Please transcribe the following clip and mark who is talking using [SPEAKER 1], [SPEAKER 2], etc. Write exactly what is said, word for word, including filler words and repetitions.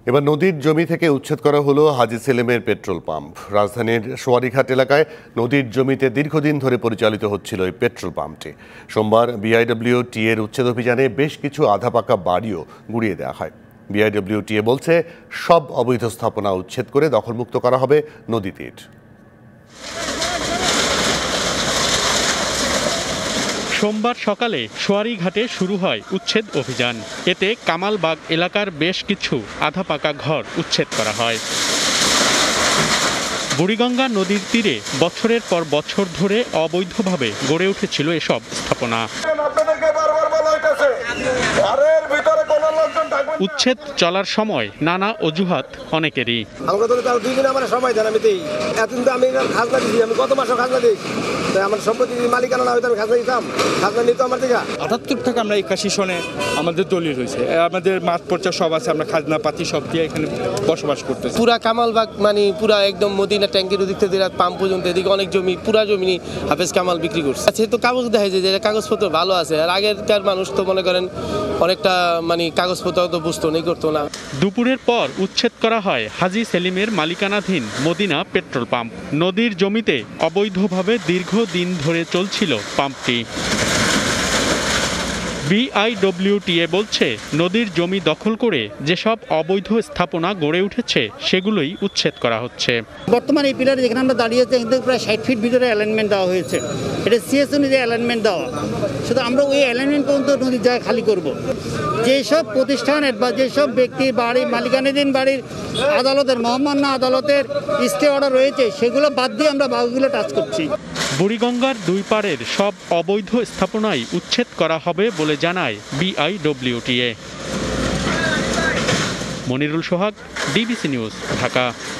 [SPEAKER 1] এবার নদীর জমি থেকে উচ্ছেদ করা হলো হাজী সেলিমের পেট্রোল পাম্প। রাজধানীর সোয়ারীঘাট এলাকায় নদীর জমিতে দীর্ঘদিন ধরে পরিচালিত হচ্ছিল এই পেট্রোল পাম্পটি। সোমবার বিআইডব্লিউটি এর উচ্ছেদ অভিযানে বেশ কিছু আধা পাকা বাড়িও গুঁড়িয়ে দেওয়া হয়। বিআইডব্লিউটি বলছে সব অবৈধ স্থাপনা উচ্ছেদ করে দখলমুক্ত করা হবে নদী তীর।
[SPEAKER 2] সোমবার সকালে সোয়ারীঘাটে শুরু হয় উচ্ছেদ অভিযান। এতে কামালবাগ এলাকার বেশ কিছু আধা পাকা ঘর উচ্ছেদ করা হয়। বুড়িগঙ্গা নদীর তীরে বছরের পর বছর ধরে অবৈধভাবে গড়ে উঠেছিল এসব স্থাপনা। উচ্ছেদ চলার সময় নানা অজুহাত অনেকেরই।
[SPEAKER 3] আটাত্তর থেকে আমরা একাশি সনে আমাদের দলীয় হয়েছে, আমাদের মাঠ পর্চা সব আছে, আমরা খাজনা পাতি সব দিয়ে এখানে বসবাস করতেছি।
[SPEAKER 4] পুরা কামালবাগ মানে পুরা একদম মদিনা ট্যাঙ্কির ওদিক থেকে পাম্প পর্যন্ত এদিকে অনেক জমি, পুরা জমি হাফেজ কামাল বিক্রি করছে। আচ্ছা, তো কাগজ দেখা যায় যে কাগজপত্র ভালো আছে, আর আগেরকার মানুষ তো মনে করেন অনেকটা মানে কাগজপত্র তো বুঝতো না, করতো না।
[SPEAKER 2] দুপুরের পর উচ্ছেদ করা হয় হাজী সেলিমের মালিকানাধীন মদিনা পেট্রোল পাম্প। নদীর জমিতে অবৈধভাবে দীর্ঘদিন ধরে চলছিল পাম্পটি। বিআইডব্লিউটি বলছে নদীর জমি দখল করে যেসব অবৈধ স্থাপনা গড়ে উঠেছে সেগুলোই উচ্ছেদ করা হচ্ছে।
[SPEAKER 5] বর্তমানে এই পিলারে যেখানে আমরা দাঁড়িয়েছি কিন্তু প্রায় ষাট ফিট ভিতরে অ্যালাইনমেন্ট দেওয়া হয়েছে। এটা সিএস অনুযায়ী অ্যালাইনমেন্ট দেওয়া, শুধু আমরা ওই অ্যালাইনমেন্ট পর্যন্ত নদীর জায়গা খালি করব। যেসব প্রতিষ্ঠানের বা যেসব ব্যক্তির বাড়ি মালিকানাধীন বাড়ির আদালতের মহামান্য আদালতের স্টে অর্ডার রয়েছে সেগুলো বাদ দিয়ে আমরা বাকিগুলো টাচ করছি।
[SPEAKER 2] বুড়িগঙ্গার দুই পাড়ের সব অবৈধ স্থাপনাই উচ্ছেদ করা হবে বলে জানায় BIWT. Monirul Sohag, DBC news, Dhaka.